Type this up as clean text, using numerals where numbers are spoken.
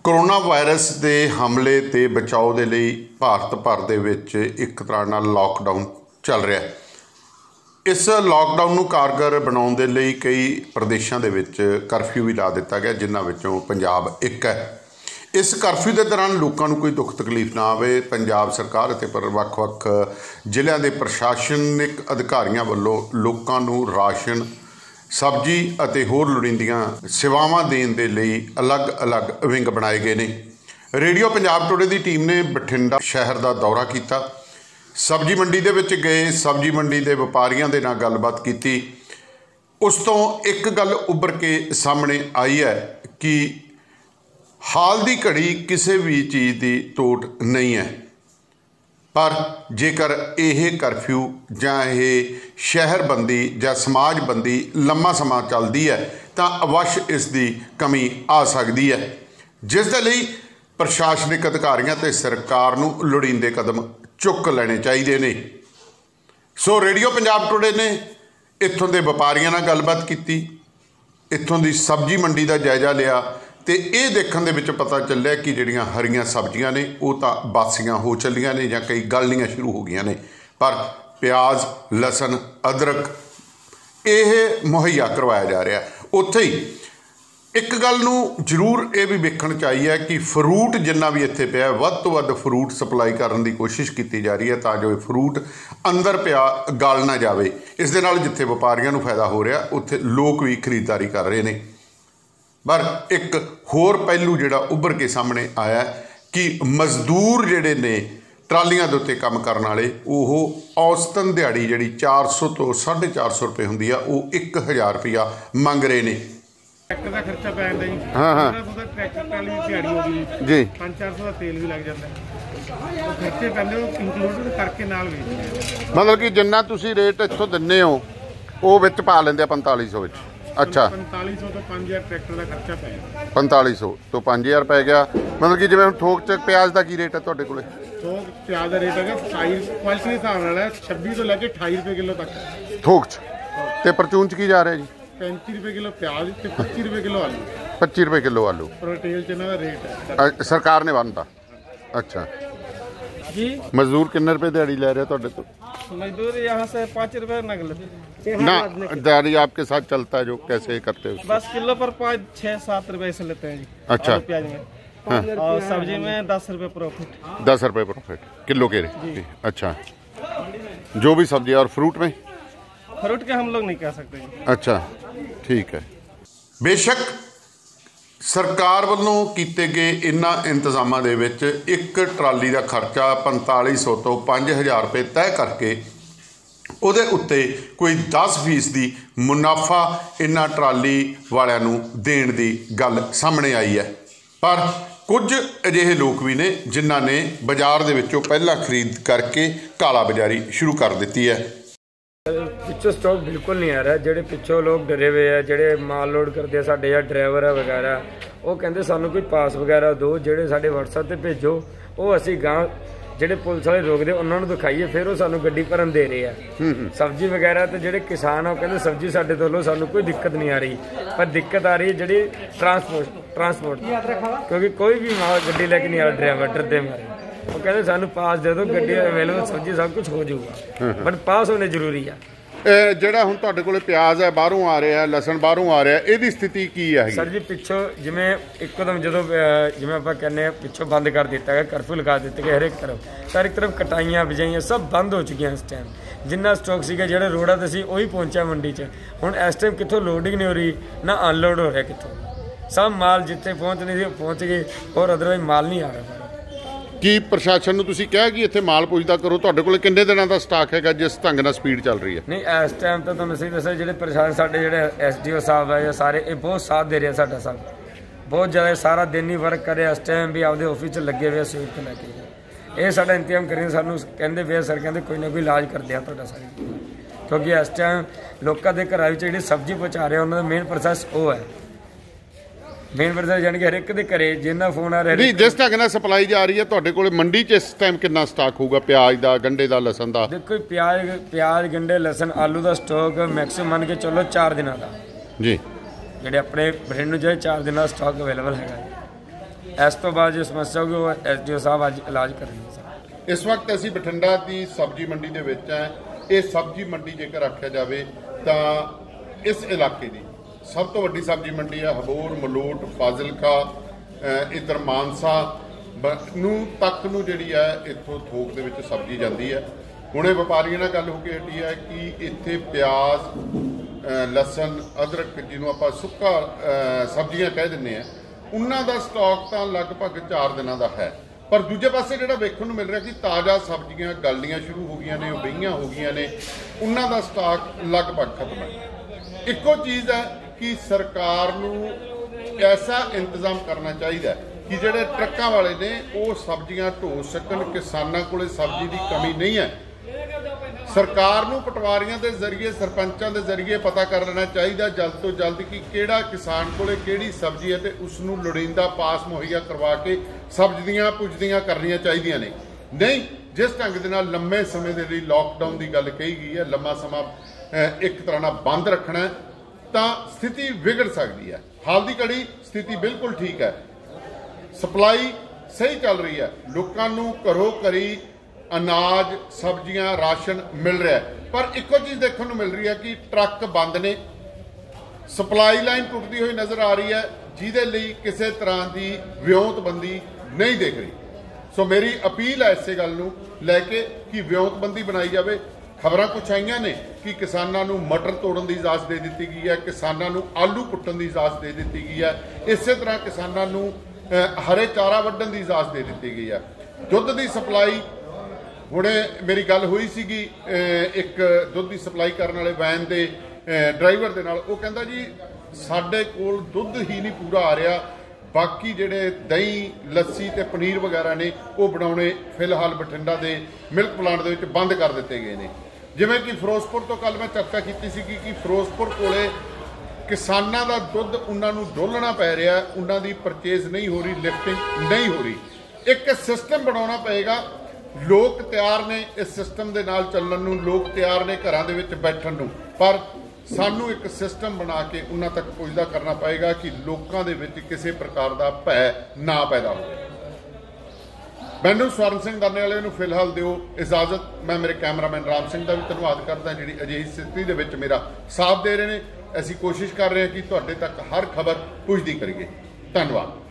Corona virus के हमले ते बचाव के लिए भारत भर दे विच एक तरह नाल लॉकडाउन चल रहा है। इस लॉकडाउन नूं कारगर बनाउण दे लई कई प्रदेशों के विच करफ्यू भी ला दिता गया, जिन्हां विचों पंजाब एक है। इस करफ्यू के दौरान लोगों को कोई दुख तकलीफ ना आवे, पंजाब सरकार ते पर वख-वख जिल੍ਹਿਆਂ के प्रशासनिक अधिकारियों वालों लोगों को राशन, सब्जी ਅਤੇ होर लोड़ींदियां सेवावां देण दे लई अलग-अलग विंग बनाए गए ने। रेडियो पंजाब टुडे की टीम ने बठिंडा शहर का दौरा किया, सब्जी मंडी दे विच गए, सब्जी मंडी के व्यापारियों के नाल गलबात की। उस तो एक गल उभर के सामने आई है कि हाल की घड़ी किसी भी चीज़ की तोड़ नहीं है, पर जेकर यह करफ्यू जां यह शहरबंदी जां समाजबंदी लंबा समा चलती है तो अवश्य इसकी कमी आ सकती है, जिस दे लई प्रशासनिक अधिकारियों ते सरकार नूं लोड़ींदे कदम चुक लेने चाहिए ने। सो रेडियो पंजाब टुडे ने इत्थों के व्यापारियों नाल गलबात की, इत्थों की सब्जी मंडी का जायजा लिया तो ये देखने के पता चलिया कि जिहड़ियां हरियां सब्जियां ने वो तो बासियां हो चलियां ने जां कई गलनियां शुरू हो गई ने, पर प्याज, लसन, अदरक ये मुहैया करवाया जा रहा है। उत्थे ही एक गल नूं जरूर ये भी वेखण चाहिए कि फ्रूट जिन्ना भी इत्थे पिया वध तो वध फ्रूट सप्लाई करने की कोशिश की जा रही है ताकि ये फ्रूट अंदर पिया गल ना जाए। इस दे नाल जिथे व्यापारियों नूं फायदा हो रहा उत्थे लोग भी खरीददारी कर रहे हैं। पर एक होर पहलू जिहड़ा उभर के सामने आया कि मजदूर जिहड़े ने ट्रालियां दे उत्ते काम करने वाले वो औसतन दिहाड़ी जिहड़ी 400 तो 450 रुपए हुंदी आ वो 1000 रुपया मंग रहे ने। ट्रैक्टर का खर्चा पै जांदा जी। हाँ ट्रैक्टर ट्राली की दिहाड़ी हो गई जी, 500-400 का तेल भी लग जाता है, वो खर्चे पैंदे वो इंक्लूड करके नाल वेचदे। मतलब कि जिन्ना तुसीं रेट इत्थों दिंदे हो वो विच पा लैंदे 4500 विच। अच्छा, 4500 तो 5000 ट्रैक्टर का खर्चा पै गया। 4500 तो 5000 पै गया। मतलब कि जिवें थोक च प्याज का की रेट है तुहाडे कोले? थोक प्याज का रेट है 28 क्वालिटी के हिसाब नाल है, 26 तो लैके 28 रुपए किलो तक थोक च। ते परचून च की जा रहा जी? 35 रुपए किलो प्याज ते 25 रुपए किलो आलू। 25 रुपए किलो आलू रिटेल च इन्हां दा रेट है, सरकार ने बनता। अच्छा जी। मजदूर कितने रुपए दिहाड़ी ले रहे तुहाडे तो? मजदूर यहाँ से 5 रुपए नगल ना दिहाड़ी आपके साथ चलता है जो कैसे करते हो? बस किलो पर 5-6-7 रुपए से लेते हैं जी। अच्छा, प्याज में हाँ। और सब्जी में 10 रुपए प्रॉफिट। 10 रुपए प्रॉफिट किलो के रे? अच्छा, जो भी सब्जी। और फ्रूट में? फ्रूट के हम लोग नहीं कह सकते। अच्छा ठीक है। बेशक सरकार वालों किए गए इन्हां इंतजामां दे विच एक ट्राली का खर्चा 4500 तो 5000 रुपए तय करके उहदे उत्ते कोई 10% मुनाफा इन्हां ट्राली वालियां नूं देण दी गल सामने आई है। पर कुछ अजिहे लोग भी ने जिन्हां ने बाजार दे विचों पहलां खरीद करके काला बाजारी शुरू कर दी है। पिछों स्टॉक बिल्कुल नहीं आ रहा, जेडे पिछों लोग डरे हुए है, जेडे माल लोड करते साडे या ड्राइवर है वगैरह, वो कहते सानू कोई पास वगैरह दो, जेडे साडे WhatsApp ते भेजो, वो असी गां जेडे पुलिस वाले रोकते उन्होंने दिखाइए, फिर वो सानू गड्डी भरन दे रहे हैं। सब्जी वगैरह तो जेडे किसान है कहते सब्जी साडे तो लो, सानू कोई दिक्कत नहीं आ रही, पर दिक्कत आ रही है जी ट्रांसपोर्ट क्योंकि कोई भी माल गड्डी लेके नहीं आ रहा, ड्राइवर डरते मारे वो कहते सानू पास दे दो, गड्डी अवेलेबल सब्जी सब कुछ हो जाऊगा, बट पास होने जरूरी है। ਜਿਹੜਾ ਹੁਣ ਤੁਹਾਡੇ ਕੋਲੇ ਪਿਆਜ਼ ਹੈ ਬਾਹਰੋਂ ਆ ਰਿਹਾ, ਲਸਣ ਬਾਹਰੋਂ ਆ ਰਿਹਾ, ਇਹਦੀ ਸਥਿਤੀ ਕੀ ਹੈ? ਸਰ ਜੀ ਪਿੱਛੋਂ ਜਿਵੇਂ ਇੱਕਦਮ ਜਦੋਂ ਜਿਵੇਂ ਆਪਾਂ ਕਹਿੰਦੇ ਆ ਪਿੱਛੋਂ ਬੰਦ ਕਰ ਦਿੱਤਾ ਗਿਆ, ਕਰਫਿਊ ਲਗਾ ਦਿੱਤੇ ਗਏ ਹਰ ਇੱਕ ਤਰਫ ਕਟਾਈਆਂ ਬਿਜਾਈਆਂ ਸਭ ਬੰਦ ਹੋ ਚੁੱਕੀਆਂ ਇਸ ਟਾਈਮ। ਜਿੰਨਾ ਸਟਾਕ ਸੀਗਾ ਜਿਹੜਾ ਰੋਡਾਂ ਤੇ ਸੀ ਉਹੀ ਪਹੁੰਚਿਆ ਮੰਡੀ 'ਚ। ਹੁਣ ਇਸ ਟਾਈਮ ਕਿੱਥੋਂ ਲੋਡਿੰਗ ਨਹੀਂ ਹੋ ਰਹੀ ਨਾ ਅਨਲੋਡ ਹੋ ਰਿਹਾ ਕਿੱਥੋਂ, ਸਭ ਮਾਲ ਜਿੱਥੇ ਪਹੁੰਚਣੀ ਸੀ ਪਹੁੰਚ ਗਏ, ਹੋਰ ਅਦਰਵਾਈਜ਼ ਮਾਲ ਨਹੀਂ ਆ ਰਿਹਾ। ਕੀ ਪ੍ਰਸ਼ਾਸਨ ਨੂੰ ਤੁਸੀਂ ਕਿਹਾ ਕਿ ਇੱਥੇ ਮਾਲ ਪੁੱਜਦਾ ਕਰੋ? ਤੁਹਾਡੇ ਕੋਲ ਕਿੰਨੇ ਦਿਨਾਂ ਦਾ ਸਟਾਕ ਹੈਗਾ ਜਿਸ ਢੰਗ ਨਾਲ ਸਪੀਡ ਚੱਲ ਰਹੀ ਹੈ? ਨਹੀਂ ਇਸ ਟਾਈਮ ਤਾਂ ਤੁਹਾਨੂੰ ਸਹੀ ਦੱਸਿਆ, ਜਿਹੜੇ ਪ੍ਰਸ਼ਾਸਨ ਸਾਡੇ ਜਿਹੜੇ SDO ਸਾਹਿਬ ਹੈ ਜਾਂ ਸਾਰੇ ਇਹ ਬਹੁਤ ਸਾਥ ਦੇ ਰਹੇ ਸਾਡਾ, ਸਭ ਬਹੁਤ ਜ਼ਿਆਦਾ ਸਾਰਾ ਦਿਨ ਹੀ ਵਰਕ ਕਰ ਰਿਹਾ ਇਸ ਟਾਈਮ ਵੀ ਆਪਦੇ ਆਫਿਸ 'ਚ ਲੱਗੇ ਹੋਏ ਸਵੇਰ ਤੋਂ ਲੈ ਕੇ। ਇਹ ਸਾਡਾ ਇੰਤਜ਼ਾਮ ਕਰੀਏ, ਸਾਨੂੰ ਕਹਿੰਦੇ ਪਏ ਸਰ, ਕਹਿੰਦੇ ਕੋਈ ਨਾ ਕੋਈ ਇਲਾਜ ਕਰਦੇ ਆ ਤੁਹਾਡਾ ਸਾਰੀ, ਕਿਉਂਕਿ ਇਸ ਟਾਈਮ ਲੋਕਾਂ ਦੇ ਘਰਾਂ ਵਿੱਚ ਜਿਹੜੀ ਸਬਜ਼ੀ ਪਹੁੰਚਾ ਰਹੇ ਉਹਨਾਂ ਦਾ ਮੇਨ ਪ੍ਰੋਸੈਸ ਉਹ ਹੈ। ਮੇਨ ਪ੍ਰੋਸੈਸ ਜਾਣੀ ਕਿ ਹਰ ਇੱਕ ਦੇ ਘਰੇ ਜਿੰਨਾ ਫੋਨ ਆ ਰਿਹਾ ਨਹੀਂ, ਜਿਸ ਢੰਗ ਨਾਲ ਸਪਲਾਈ ਜਾ ਰਹੀ ਹੈ ਤੁਹਾਡੇ ਕੋਲ ਮੰਡੀ 'ਚ ਇਸ ਟਾਈਮ ਕਿੰਨਾ ਸਟਾਕ ਹੋਊਗਾ ਪਿਆਜ਼ ਦਾ, ਗੰਢੇ ਦਾ, ਲਸਣ ਦਾ? ਦੇਖੋ ਪਿਆਜ਼ ਗੰਢੇ ਲਸਣ ਆਲੂ ਦਾ ਸਟਾਕ ਮੈਕਸਿਮਮ ਮੰਨ ਕੇ ਚੱਲੋ 4 ਦਿਨਾਂ ਦਾ ਜੀ, ਜਿਹੜੇ ਆਪਣੇ ਬ੍ਰਿੰਡ ਨੂੰ ਜਿਹੜੇ 4 ਦਿਨਾਂ ਦਾ ਸਟਾਕ ਅਵੇਲੇਬਲ ਹੈਗਾ। ਇਸ ਤੋਂ ਬਾਅਦ ਜੋ ਸਮੱਸਿਆ ਹੋਗੀ ਉਹ SDO ਸਾਹਿਬ ਅੱਜ ਇਲਾਜ ਕਰਨਗੇ ਸਰ। ਇਸ ਵਕਤ ਅਸੀਂ ਬਠਿੰਡਾ ਦੀ ਸਬਜ਼ੀ ਮੰਡੀ ਦੇ ਵਿੱਚ ਹੈ। ਇਹ ਸਬਜ਼ੀ ਮੰਡੀ ਜੇਕਰ ਆਖਿਆ ਜਾਵੇ ਤਾਂ ਇਸ ਇਲਾਕੇ ਦੀ ਸਭ ਤੋਂ ਵੱਡੀ ਸਬਜ਼ੀ ਮੰਡੀ ਹੈ। ਹਬੋਰ, ਮਲੋਟ, ਫਾਜ਼ਿਲਕਾ, ਇੱਧਰ ਮਾਨਸਾ ਨੂੰ ਤੱਕ ਨੂੰ ਜਿਹੜੀ ਹੈ ਇੱਥੋਂ ਥੋਕ ਦੇ ਵਿੱਚ ਸਬਜ਼ੀ ਜਾਂਦੀ ਹੈ। ਹੁਣੇ ਵਪਾਰੀਆਂ ਨਾਲ ਗੱਲ ਹੋ ਕੇ ਹਟੀ ਹੈ ਕਿ ਇੱਥੇ ਪਿਆਜ਼, ਲਸਣ, ਅਦਰਕ ਜਿਹਨੂੰ ਆਪਾਂ ਸੁੱਕਾ ਸਬਜ਼ੀਆਂ ਕਹਿ ਦਿੰਦੇ ਆ, ਉਹਨਾਂ ਦਾ ਸਟਾਕ ਤਾਂ ਲਗਭਗ 4 ਦਿਨਾਂ ਦਾ ਹੈ। ਪਰ ਦੂਜੇ ਪਾਸੇ ਜਿਹੜਾ ਵੇਖਣ ਨੂੰ ਮਿਲ ਰਿਹਾ ਕਿ ਤਾਜ਼ਾ ਸਬਜ਼ੀਆਂ ਗਲਣੀਆਂ ਸ਼ੁਰੂ ਹੋ ਗਈਆਂ ਨੇ, ਉਹ ਬਈਆਂ ਹੋ ਗਈਆਂ ਨੇ, ਉਹਨਾਂ ਦਾ ਸਟਾਕ ਲਗਭਗ ਖਤਮ ਹੈ। ਇੱਕੋ ਚੀਜ਼ ਹੈ ਕਿ ਸਰਕਾਰ ਨੂੰ ਐਸਾ ਇੰਤਜ਼ਾਮ ਕਰਨਾ ਚਾਹੀਦਾ ਕਿ ਜਿਹੜੇ ਟਰੱਕਾਂ ਵਾਲੇ ਨੇ ਉਹ ਸਬਜ਼ੀਆਂ ਢੋ ਸਕਣ। ਕਿਸਾਨਾਂ ਕੋਲੇ ਸਬਜ਼ੀ ਦੀ ਕਮੀ ਨਹੀਂ ਹੈ। ਸਰਕਾਰ ਨੂੰ ਪਟਵਾਰੀਆਂ ਦੇ ਜ਼ਰੀਏ, ਸਰਪੰਚਾਂ ਦੇ ਜ਼ਰੀਏ ਪਤਾ ਕਰ ਲੈਣਾ ਚਾਹੀਦਾ ਜਲਦ ਤੋਂ ਜਲਦ ਕਿ ਕਿਹੜਾ ਕਿਸਾਨ ਕੋਲੇ ਕਿਹੜੀ ਸਬਜ਼ੀ ਹੈ ਤੇ ਉਸ ਨੂੰ ਲੋੜੀਂਦਾ ਪਾਸ ਮੁਹੱਈਆ ਕਰਵਾ ਕੇ ਸਬਜ਼ੀਆਂ ਪੁੱਜਦੀਆਂ ਕਰਨੀਆਂ ਚਾਹੀਦੀਆਂ ਨੇ। ਨਹੀਂ ਜਿਸ ਢੰਗ ਦੇ ਨਾਲ ਲੰਮੇ ਸਮੇਂ ਦੇ ਲਈ ਲਾਕਡਾਊਨ ਦੀ ਗੱਲ ਕਹੀ ਗਈ ਹੈ, ਲੰਮਾ ਸਮਾਂ ਇੱਕ ਤਰ੍ਹਾਂ ਨਾਲ ਬੰਦ ਰੱਖਣਾ, ਤਾਂ ਸਥਿਤੀ ਵਿਗੜ ਸਕਦੀ ਹੈ। ਹਾਲ ਦੀ ਘੜੀ ਸਥਿਤੀ ਬਿਲਕੁਲ ਠੀਕ ਹੈ, ਸਪਲਾਈ ਸਹੀ ਚੱਲ ਰਹੀ ਹੈ, ਲੋਕਾਂ ਨੂੰ ਘਰੋਂ ਘਰੀ ਅਨਾਜ, ਸਬਜ਼ੀਆਂ, ਰਾਸ਼ਨ ਮਿਲ ਰਿਹਾ ਹੈ। ਪਰ ਇੱਕੋ ਚੀਜ਼ ਦੇਖਣ ਨੂੰ ਮਿਲ ਰਹੀ ਹੈ ਕਿ ਟਰੱਕ ਬੰਦ ਨੇ, ਸਪਲਾਈ ਲਾਈਨ ਟੁੱਟਦੀ ਹੋਈ ਨਜ਼ਰ ਆ ਰਹੀ ਹੈ, ਜਿਹਦੇ ਲਈ ਕਿਸੇ ਤਰ੍ਹਾਂ ਦੀ ਵਿਉਂਤਬੰਦੀ ਨਹੀਂ ਦਿਖ ਰਹੀ। ਸੋ ਮੇਰੀ ਅਪੀਲ ਹੈ ਇਸੇ ਗੱਲ ਨੂੰ ਲੈ ਕੇ ਕਿ ਵਿਉਂਤਬੰਦੀ ਬਣਾਈ ਜਾਵੇ। ਖਬਰਾਂ ਕੁਛ ਆਈਆਂ ਨੇ ਕਿ ਕਿਸਾਨਾਂ ਨੂੰ ਮਟਰ ਤੋੜਨ ਦੀ ਇਜਾਜ਼ਤ ਦੇ ਦਿੱਤੀ ਗਈ ਹੈ, ਕਿਸਾਨਾਂ ਨੂੰ ਆਲੂ ਪੁੱਟਣ ਦੀ ਇਜਾਜ਼ਤ ਦੇ ਦਿੱਤੀ ਗਈ ਹੈ, ਇਸੇ ਤਰ੍ਹਾਂ ਕਿਸਾਨਾਂ ਨੂੰ ਹਰੇ ਚਾਰਾ ਵੱਢਣ ਦੀ ਇਜਾਜ਼ਤ ਦੇ ਦਿੱਤੀ ਗਈ ਹੈ। ਦੁੱਧ ਦੀ ਸਪਲਾਈ, ਹੁਣੇ ਮੇਰੀ ਗੱਲ ਹੋਈ ਸੀਗੀ ਇੱਕ ਦੁੱਧ ਦੀ ਸਪਲਾਈ ਕਰਨ ਵਾਲੇ ਵੈਨ ਦੇ ਡਰਾਈਵਰ ਦੇ ਨਾਲ, ਉਹ ਕਹਿੰਦਾ ਜੀ ਸਾਡੇ ਕੋਲ ਦੁੱਧ ਹੀ ਨਹੀਂ ਪੂਰਾ ਆ ਰਿਹਾ, ਬਾਕੀ ਜਿਹੜੇ ਦਹੀਂ, ਲੱਸੀ ਤੇ ਪਨੀਰ ਵਗੈਰਾ ਨੇ ਉਹ ਬਣਾਉਣੇ ਫਿਲਹਾਲ ਬਠਿੰਡਾ ਦੇ ਮਿਲਕ ਪਲਾਂਟ ਦੇ ਵਿੱਚ ਬੰਦ ਕਰ ਦਿੱਤੇ ਗਏ ਨੇ। ਜਿਵੇਂ ਕਿ ਫਿਰੋਜ਼ਪੁਰ ਤੋਂ ਕੱਲ ਮੈਂ ਚਰਚਾ ਕੀਤੀ ਸੀ ਕਿ ਫਿਰੋਜ਼ਪੁਰ ਕੋਲੇ ਕਿਸਾਨਾਂ ਦਾ ਦੁੱਧ ਉਹਨਾਂ ਨੂੰ ਡੋਲਣਾ ਪੈ ਰਿਹਾ, ਉਹਨਾਂ ਦੀ ਪਰਚੇਜ਼ ਨਹੀਂ ਹੋ ਰਹੀ, ਲਿਫਟਿੰਗ ਨਹੀਂ ਹੋ ਰਹੀ। ਇੱਕ ਸਿਸਟਮ ਬਣਾਉਣਾ ਪਏਗਾ। ਲੋਕ ਤਿਆਰ ਨੇ ਇਸ ਸਿਸਟਮ ਦੇ ਨਾਲ ਚੱਲਣ ਨੂੰ, ਲੋਕ ਤਿਆਰ ਨੇ ਘਰਾਂ ਦੇ ਵਿੱਚ ਬੈਠਣ ਨੂੰ, ਪਰ ਸਾਨੂੰ ਇੱਕ ਸਿਸਟਮ ਬਣਾ ਕੇ ਉਹਨਾਂ ਤੱਕ ਪਹੁੰਚਦਾ ਕਰਨਾ ਪਏਗਾ ਕਿ ਲੋਕਾਂ ਦੇ ਵਿੱਚ ਕਿਸੇ ਪ੍ਰਕਾਰ ਦਾ ਭੈ ਨਾ ਪੈਦਾ ਹੋਵੇ। ਮੈਨੂੰ ਸਵਰਨ ਸਿੰਘ ਦਾਨੇ ਵਾਲੇ ਨੂੰ ਫਿਲਹਾਲ ਦਿਓ ਇਜਾਜ਼ਤ। ਮੈਂ ਮੇਰੇ ਕੈਮਰਾਮੈਨ ਰਾਮ ਸਿੰਘ ਦਾ ਵੀ ਧੰਨਵਾਦ ਕਰਦਾ ਜਿਹੜੀ ਅਜਿਹੀ ਸਥਿਤੀ ਦੇ ਵਿੱਚ ਮੇਰਾ ਸਾਥ ਦੇ ਰਹੇ ਨੇ। ਅਸੀਂ ਕੋਸ਼ਿਸ਼ ਕਰ ਰਹੇ ਹਾਂ ਕਿ ਤੁਹਾਡੇ ਤੱਕ ਹਰ ਖਬਰ ਪੁੱਜਦੀ ਕਰੀਏ। ਧੰਨਵਾਦ।